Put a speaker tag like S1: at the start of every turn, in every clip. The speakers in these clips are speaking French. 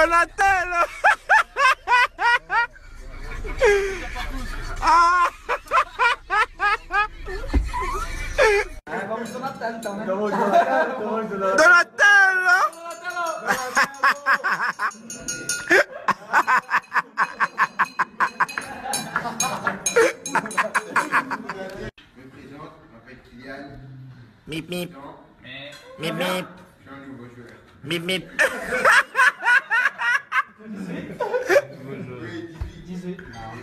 S1: Donatello. Ah.
S2: Vamos Donatello então, né?
S1: Donatello.
S3: Je me présente, je m'appelle Kylian.
S1: Mip mip.
S3: Mais
S1: Mip mip.
S3: je suis un nouveau joueur.
S1: Mip mip.
S3: Oui, 18.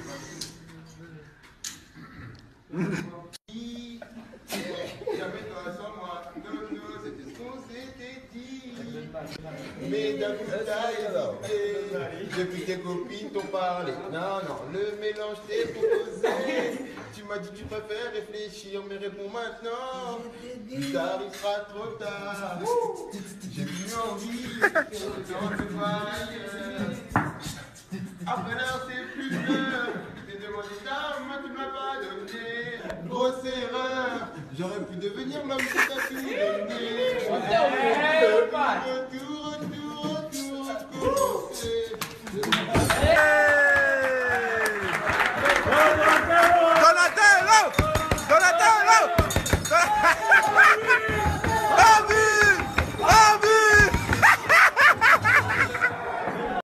S3: Jamais toi sans moi. Non, non, c'était ce qu'on s'était dit. Mais d'un coup t'as hésité. Depuis tes copines t'ont parlé. Non, non, le mélange t'est proposé. Tu m'as dit tu préfères réfléchir, mais réponds maintenant. Ça arrivera trop tard. J'ai plus envie de te voir ailleurs. Après là, c'est plus l'heure. T'es demandé ça, moi tu m'as pas donné. Grosse erreur. J'aurais pu devenir l'homme que t'as tout donné.